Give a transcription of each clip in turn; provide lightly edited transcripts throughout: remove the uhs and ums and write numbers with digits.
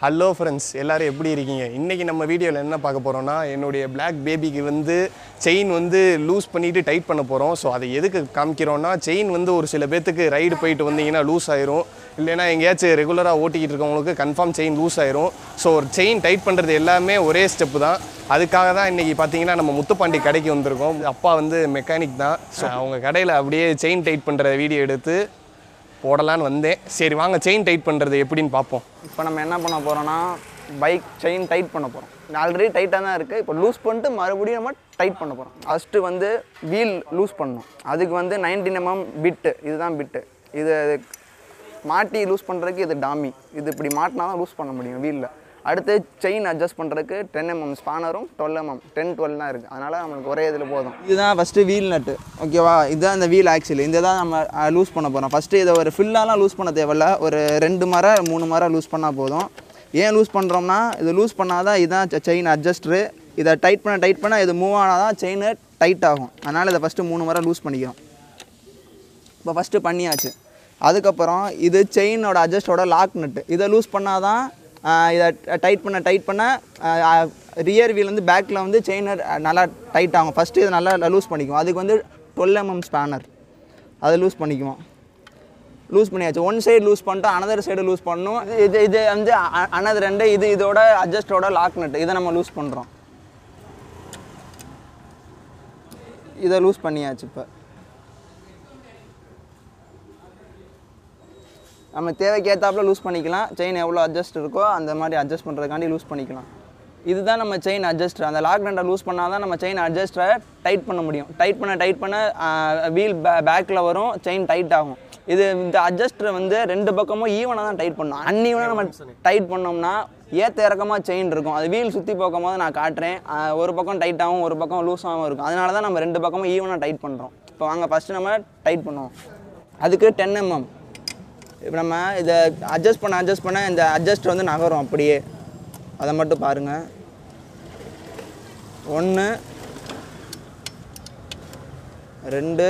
Hello friends, எல்லோரும் எப்படி இருக்கீங்க? இன்றைக்கி நம்ம வீடியோவில் என்ன பார்க்க போகிறோன்னா, என்னுடைய பிளாக் பேபிக்கு வந்து செயின் வந்து லூஸ் பண்ணிவிட்டு டைட் பண்ண போகிறோம். ஸோ அதை எதுக்கு காமிக்கிறோன்னா, செயின் வந்து ஒரு சில பேர்த்துக்கு ரைடு போயிட்டு வந்தீங்கன்னா லூஸ் ஆயிரும், இல்லைனா எங்கேயாச்சும் ரெகுலராக ஓட்டிக்கிட்டு இருக்கவங்களுக்கு கன்ஃபார்ம் செயின் லூஸ் ஆயிரும். ஸோ ஒரு செயின் டைட் பண்ணுறது எல்லாமே ஒரே ஸ்டெப்பு தான். அதுக்காக தான் இன்றைக்கி பார்த்தீங்கன்னா நம்ம முத்துப்பாண்டி கடைக்கு வந்திருக்கோம். அப்பா வந்து மெக்கானிக் தான். ஸோ அவங்க கடையில் அப்படியே செயின் டைட் பண்ணுற வீடியோ எடுத்து போடலான்னு வந்தேன். சரி வாங்க செயின் டைட் பண்ணுறது எப்படின்னு பார்ப்போம். இப்போ நம்ம என்ன பண்ண போகிறோன்னா, பைக் செயின் டைட் பண்ண போகிறோம். ஆல்ரெடி டைட்டாக தான் இருக்குது. இப்போ லூஸ் பண்ணிட்டு மறுபடியும் நம்ம டைட் பண்ண போகிறோம். ஃபஸ்ட்டு வந்து வீல் லூஸ் பண்ணணும். அதுக்கு வந்து 19 mm பிட்டு, இதுதான் பிட்டு. இது மாட்டி லூஸ் பண்ணுறதுக்கு இது டாமி. இது இப்படி மாட்டினா தான் லூஸ் பண்ண முடியும் வீலில். அடுத்து செயின் அட்ஜஸ்ட் பண்ணுறதுக்கு 10 mm ஸ்பானரும் 12 mm 10-12 தான் இருக்குது. அதனால் நம்மளுக்கு ஒரே இதில் போதும். இதுதான் ஃபஸ்ட்டு வீல் நட்டு, ஓகேவா? இதுதான் இந்த வீல் ஆக்சில். இந்த தான் நம்ம லூஸ் பண்ண போகிறோம். ஃபஸ்ட்டு இதை ஒரு ஃபில்லாலாம் லூஸ் பண்ண தேவையில்ல. ஒரு 2 முறை 3 முறை லூஸ் பண்ணால் போதும். ஏன் லூஸ் பண்ணுறோம்னா, இது லூஸ் பண்ணால் தான் இதுதான் செயின் அட்ஜஸ்ட்ரு. இதை டைட் பண்ண இது மூவ் ஆனால் தான் செயின் டைட் ஆகும். அதனால் இதை ஃபஸ்ட்டு 3 முறை லூஸ் பண்ணிக்கிறோம். இப்போ ஃபஸ்ட்டு பண்ணியாச்சு. அதுக்கப்புறம் இது செயினோட அட்ஜஸ்டோட லாக் நட்டு. இதை லூஸ் பண்ணால் தான் இதை டைட் பண்ண ரியர் வீல் வந்து பேக்கில் வந்து செயின் நல்லா டைட் ஆகும். ஃபஸ்ட்டு இதை நல்லா லூஸ் பண்ணிக்குவோம். அதுக்கு வந்து 12 mm ஸ்பேனர், அதை லூஸ் பண்ணிக்குவோம். லூஸ் பண்ணியாச்சு. ஒன் சைடு லூஸ் பண்ணிட்டு அனதர் சைடு லூஸ் பண்ணணும். இது வந்து அனதர் ரெண்டு இதோட அட்ஜஸ்டோட லாக் நட்டு. இதை நம்ம லூஸ் பண்ணுறோம். இதை லூஸ் பண்ணியாச்சு. இப்போ நம்ம தேவைக்கு ஏற்றாப்புல லூஸ் பண்ணிக்கலாம். செயின் எவ்வளோ அட்ஜஸ்ட் இருக்கோ அந்த மாதிரி அட்ஜஸ்ட் பண்ணுறதுக்காண்டி லூஸ் பண்ணிக்கலாம். இதுதான் நம்ம செயின் அட்ஜஸ்டர். அந்த லாக் நட்டை லூஸ் பண்ணால் தான் நம்ம செயின் அட்ஜஸ்டரை டைட் பண்ண முடியும். டைட் பண்ண வீல் பேக்கில் வரும், செயின் டைட் ஆகும். இந்த அட்ஜஸ்டரை வந்து 2 பக்கமும் ஈவனாக தான் டைட் பண்ணணும். அன்ஈவனாக நம்ம டைட் பண்ணோம்னா ஏற்ற இறக்கமாக செயின் இருக்கும். அது வீல் சுற்றி போகும் போது நான் காட்டுறேன். ஒரு பக்கம் டைட்டாகவும் ஒரு பக்கம் லூஸாகவும் இருக்கும். அதனால தான் நம்ம 2 பக்கமும் ஈவனாக டைட் பண்ணுறோம். இப்போ வாங்க ஃபஸ்ட்டு நம்ம டைட் பண்ணுவோம். அதுக்கு 10 mm. இப்போ நம்ம இதை அட்ஜஸ்ட் பண்ண இந்த அட்ஜஸ்ட் வந்து நகரும் அப்படியே. அதை மட்டும் பாருங்கள். 1 2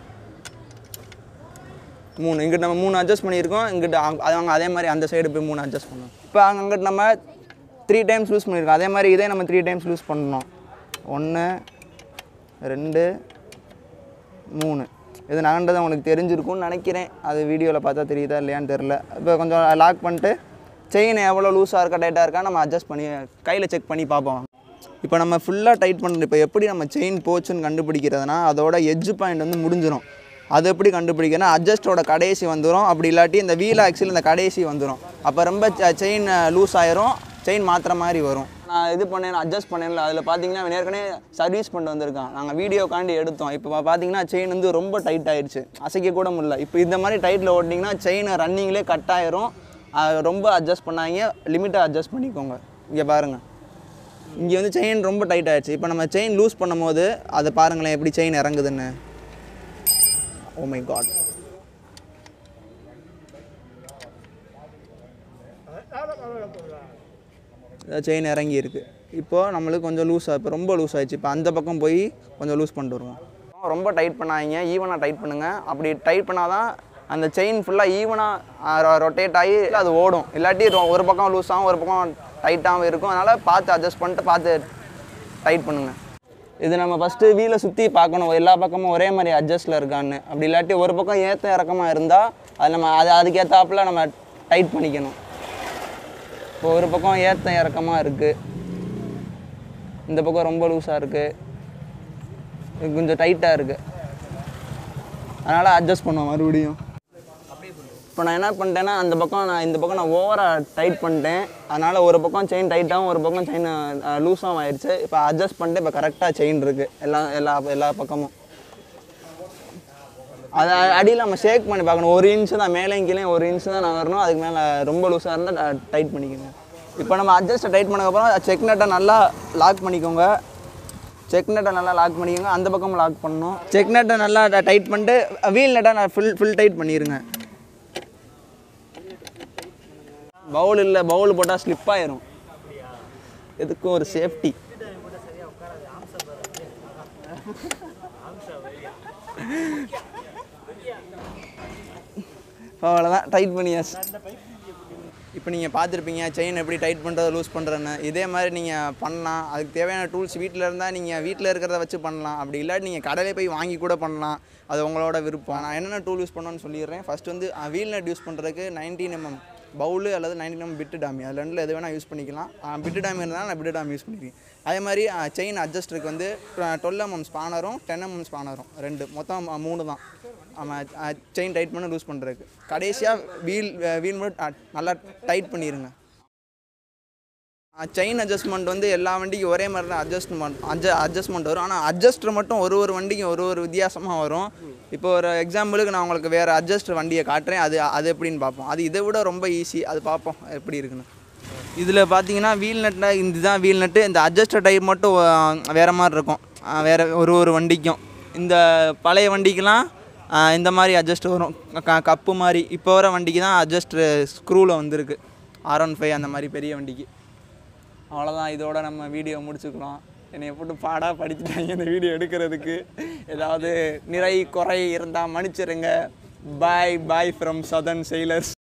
3. இங்கிட்ட நம்ம 3 அட்ஜஸ்ட் பண்ணியிருக்கோம். இங்கிட்ட அவங்க அதே மாதிரி அந்த சைடு போய் 3 அட்ஜஸ்ட் பண்ணணும். இப்போ அங்கிட்ட நம்ம 3 டைம்ஸ் லூஸ் பண்ணியிருக்கோம். அதே மாதிரி இதே நம்ம 3 டைம்ஸ் லூஸ் பண்ணணும். 1 2 3. இது நகண்டது உங்களுக்கு தெரிஞ்சிருக்கும்னு நினைக்கிறேன். அது வீடியோவில் பார்த்தா தெரியுதா இல்லையான்னு தெரில. இப்போ கொஞ்சம் லாக் பண்ணிட்டு செயின் எவ்வளோ லூஸாக இருக்கா டைட்டாக இருக்கா நம்ம அட்ஜஸ்ட் பண்ணி கையில் செக் பண்ணி பார்ப்போம். இப்போ நம்ம ஃபுல்லாக டைட் பண்ணுறோம். இப்போ எப்படி நம்ம செயின் போச்சுன்னு கண்டுபிடிக்கிறதுனா, அதோட எட்ஜ் பாயிண்ட் வந்து முடிஞ்சிடும். அது எப்படி கண்டுபிடிக்கிறதுனா, அட்ஜஸ்டோட கடைசி வந்துடும். அப்படி இல்லாட்டி இந்த வீல் ஆக்சில் இந்த கடைசி வந்துடும். அப்போ ரொம்ப செயின் லூஸ் ஆயிரும், செயின் மாற்றுற மாதிரி வரும். நான் இது பண்ணேன், அட்ஜஸ்ட் பண்ணேன்ல, அதில் பார்த்தீங்கன்னா ஏற்கனவே சர்வீஸ் பண்ணிட்டு வந்திருக்கான். நாங்கள் வீடியோக்காண்டி எடுத்தோம். இப்போ பார்த்தீங்கன்னா செயின் வந்து ரொம்ப டைட் ஆகிடுச்சு, அசைக்க கூட முடியல. இப்போ இந்த மாதிரி டைட்டில் ஓட்டிங்கன்னா செயின் ரன்னிங்லேயே கட் ஆயிரும். ரொம்ப அட்ஜஸ்ட் பண்ணாங்க, லிமிட்டாக அட்ஜஸ்ட் பண்ணிக்கோங்க. இங்கே பாருங்கள், இங்கே வந்து செயின் ரொம்ப டைட் ஆகிடுச்சு. இப்போ நம்ம செயின் லூஸ் பண்ணும் போது அதை பாருங்களேன் எப்படி செயின் இறங்குதுன்னு. Oh my God. செயின் இறங்கி இருக்குது. இப்போது நம்மளுக்கு கொஞ்சம் லூஸாக, இப்போ ரொம்ப லூஸ் ஆகிடுச்சு. இப்போ அந்த பக்கம் போய் கொஞ்சம் லூஸ் பண்ணிட்டு வருவோம். ரொம்ப டைட் பண்ணாதீங்க, ஈவனாக டைட் பண்ணுங்கள். அப்படி டைட் பண்ணால் தான் அந்த செயின் ஃபுல்லாக ஈவனாக ரொட்டேட் ஆகி அது ஓடும். இல்லாட்டி ஒரு பக்கம் லூஸாகவும் ஒரு பக்கம் டைட்டாகவும் இருக்கும். அதனால் பார்த்து அட்ஜஸ்ட் பண்ணிட்டு பார்த்து டைட் பண்ணுங்கள். இது நம்ம ஃபஸ்ட்டு வீலை சுற்றி பார்க்கணும், எல்லா பக்கமும் ஒரே மாதிரி அட்ஜஸ்ட்டில் இருக்கான்னு. அப்படி இல்லாட்டி ஒரு பக்கம் ஏற்ற இறக்கமாக இருந்தால் அது நம்ம அதுக்கேற்றாப்புல நம்ம டைட் பண்ணிக்கணும். இப்போ ஒரு பக்கம் ஏற்ற இறக்கமாக இருக்குது, இந்த பக்கம் ரொம்ப லூஸாக இருக்குது, இது கொஞ்சம் டைட்டாக இருக்குது. அதனால் அட்ஜஸ்ட் பண்ணுவோம் மறுபடியும். இப்போ நான் என்ன பண்ணிட்டேன்னா, இந்த பக்கம் நான் ஓவராக டைட் பண்ணிட்டேன். அதனால் ஒரு பக்கம் செயின் டைட்டாகவும் ஒரு பக்கம் செயின் லூஸாகவும் ஆயிடுச்சு. இப்போ அட்ஜஸ்ட் பண்ணிட்டு இப்போ கரெக்டாக செயின் இருக்குது எல்லா பக்கமும். அதை அடியில் நம்ம ஷேக் பண்ணி பார்க்கணும். 1 இன்ச்சு தான் மேலே கீழே 1 இன்ச்சு தான் நான் வரணும். அதுக்கு மேலே ரொம்ப லூஸாக இருந்தால் டைட் பண்ணிக்கோங்க. இப்போ நம்ம அட்ஜஸ்ட்டை டைட் பண்ணதுக்கப்புறம் செக் நட்டை நல்லா லாக் பண்ணிக்கோங்க. அந்த பக்கமும் லாக் பண்ணணும். செக் நட்டை நல்லா டைட் பண்ணிட்டு வீல் நட்டை நான் ஃபுல் டைட் பண்ணிடுங்க. பவுல் போட்டால் ஸ்லிப் ஆயிரும். எதுக்கும் ஒரு சேஃப்டி. அவ்வளோதான், டைட் பண்ணியாச்சு. இப்போ நீங்கள் பார்த்துருப்பீங்க செயின் எப்படி டைட் பண்ணுறது லூஸ் பண்ணுறேன்னு. இதே மாதிரி நீங்கள் பண்ணலாம். அதுக்கு தேவையான டூல்ஸ் வீட்டில் இருந்தால் நீங்கள் வீட்டில் இருக்கிறத வச்சு பண்ணலாம். அப்படி இல்லாட்டி நீங்கள் கடையிலே போய் வாங்கி கூட பண்ணலாம். அது உங்களோட விருப்பம். நான் என்னென்ன டூல் யூஸ் பண்ணணும்னு சொல்லிடுறேன். ஃபஸ்ட் வந்து வீல் நட் யூஸ் பண்ணுறதுக்கு 19mm பவுலு அல்லது 19mm பிட்டு டாமி, அது ரெண்டில் எது வேணால் யூஸ் பண்ணிக்கலாம். பிட்டு டாமி இருந்தால் நான் பிட்டு டாமி யூஸ் பண்ணிக்கிறேன். அதே மாதிரி செயின் அட்ஜஸ்டருக்கு வந்து 12mm ஸ்பானரும் 10mm ஸ்பானரும் மொத்தம் 3 தான் செயின் டைட் பண்ண லூஸ் பண்ணுறதுக்கு. கடைசியாக வீல் மட்டும் நல்லா டைட் பண்ணிடுங்க. செயின் அட்ஜஸ்ட்மெண்ட் வந்து எல்லா வண்டிக்கும் ஒரே மாதிரி தான் அட்ஜஸ்ட்மெண்ட் வரும். ஆனால் அட்ஜஸ்டர் மட்டும் ஒரு வண்டிக்கும் ஒரு வித்தியாசமாக வரும். இப்போ ஒரு எக்ஸாம்பிளுக்கு நான் உங்களுக்கு வேறு அட்ஜஸ்டர் வண்டியை காட்டுறேன். அது எப்படின்னு பார்ப்போம். அது இதை விட ரொம்ப ஈஸி. அது பார்ப்போம் எப்படி இருக்குன்னு. இதில் பார்த்தீங்கன்னா வீல் நட்டில் இதுதான் வீல் நட்டு. இந்த அட்ஜஸ்டர் டைப் மட்டும் வேறு மாதிரி இருக்கும். வேறு ஒரு வண்டிக்கும். இந்த பழைய வண்டிக்கெலாம் இந்த மாதிரி அட்ஜஸ்ட் வரும், கப்பு மாதிரி. இப்போ வர வண்டிக்கு தான் அட்ஜஸ்டர் ஸ்க்ரூவில் வந்திருக்கு, R15 அந்த மாதிரி பெரிய வண்டிக்கு. அவ்வளோதான், இதோட நம்ம வீடியோ முடிச்சுக்கலாம். என்னை போட்டு பாடாக படிச்சுட்டாங்க இந்த வீடியோ எடுக்கிறதுக்கு. ஏதாவது நிறை குறை இருந்தால் மன்னிச்சிருங்க. Bye from Southern sailors.